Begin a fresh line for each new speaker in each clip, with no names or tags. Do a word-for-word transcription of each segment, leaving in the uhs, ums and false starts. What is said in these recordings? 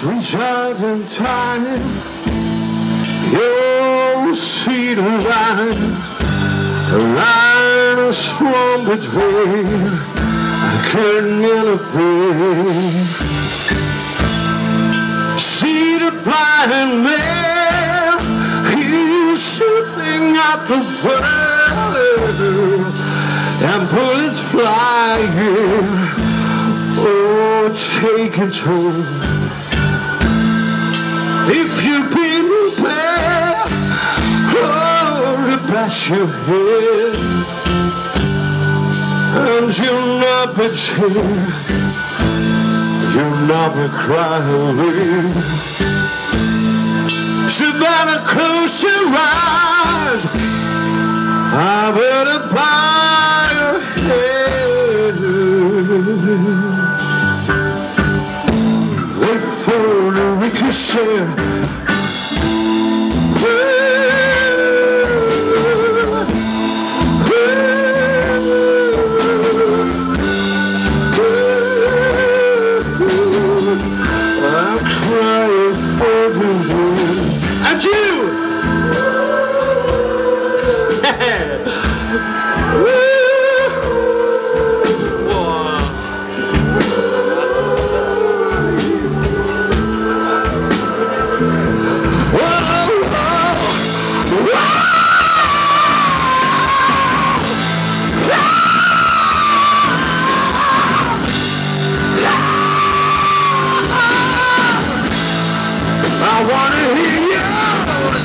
Recharge in time, your seat of line, a line is strong between a curtain and a brain. See the blind man, he's shooting at the world, and bullets flying, oh, take control. If you've been prepared, oh, to bash your head, and you'll not be scared, you'll not be crying. So better close your eyes, I better bow your head. Wait for the ricochet. I wanna hear you.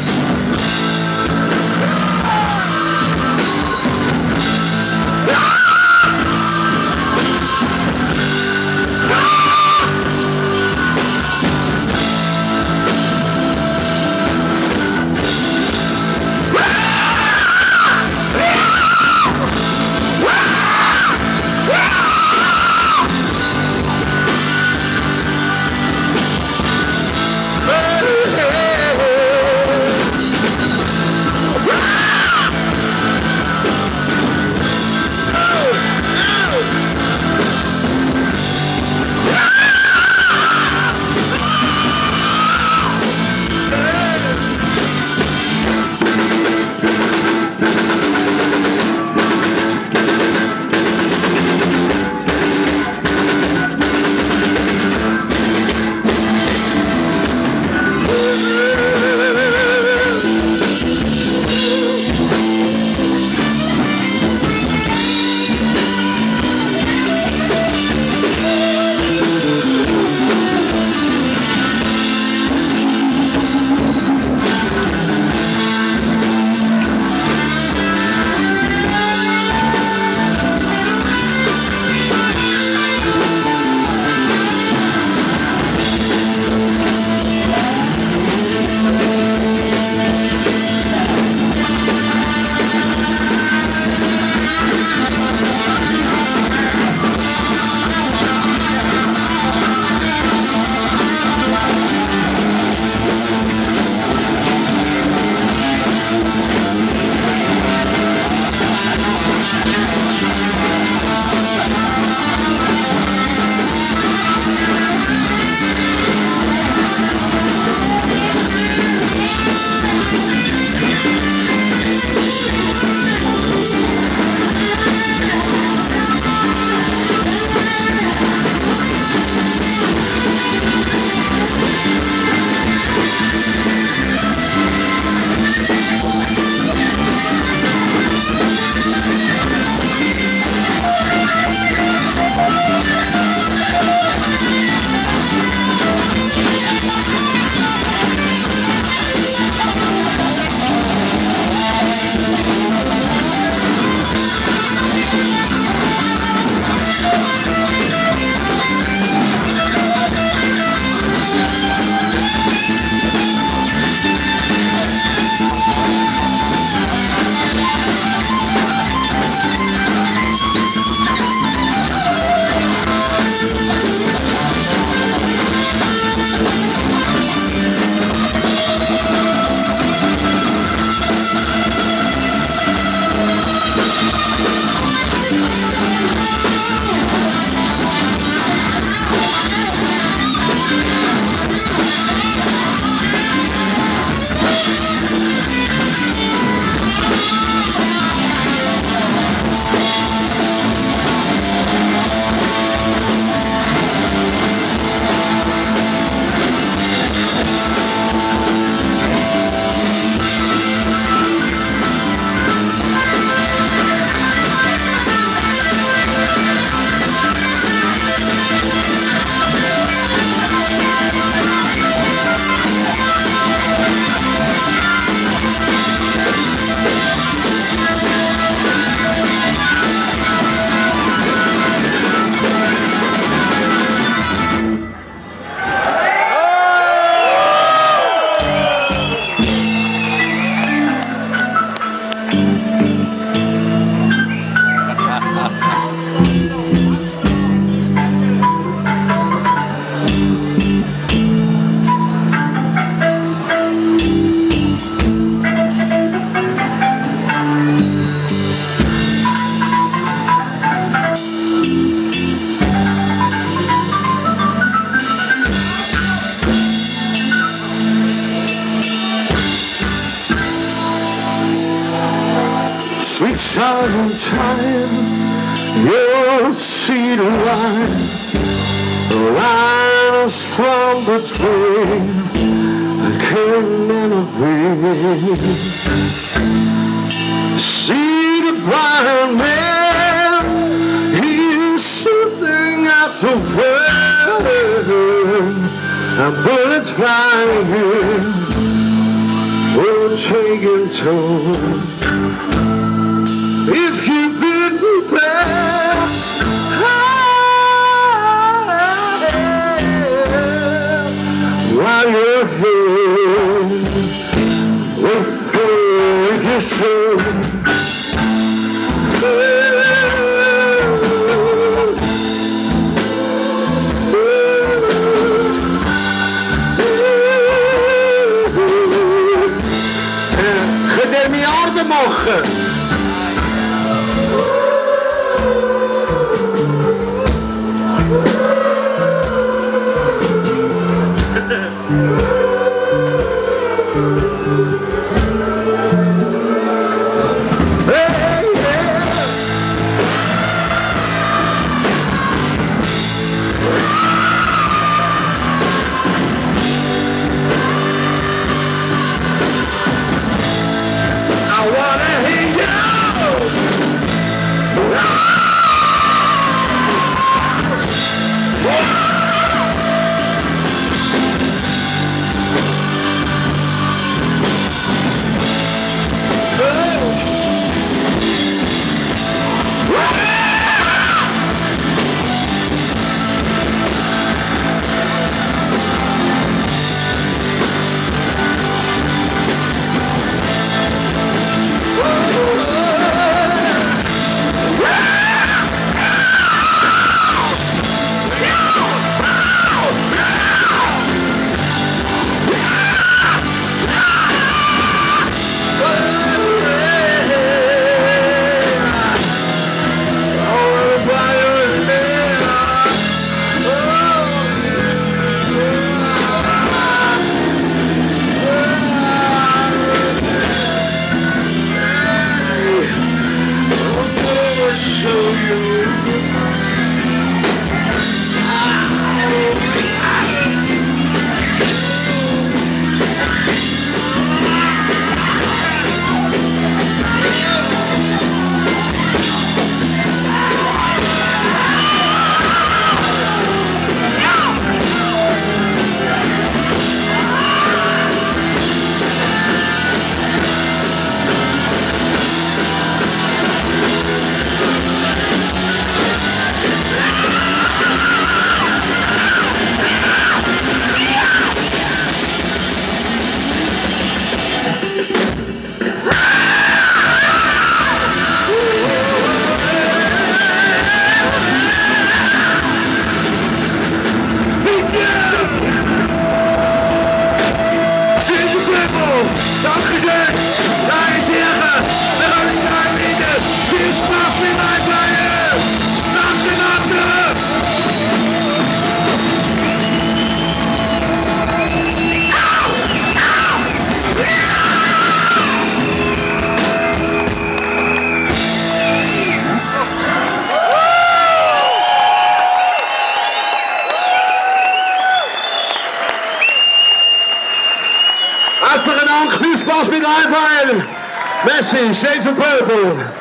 child in time, you'll see the line. The line is strong between a king and a queen. See the blind man, he's shooting at the wind, and bullets flying in, will taking toll. If you've been prepared, while you're here, with your soul. Gedemiarde mogen. Hartstikke dank, viel Spaß mit Live-Feiern. Merci, Shades of Purple.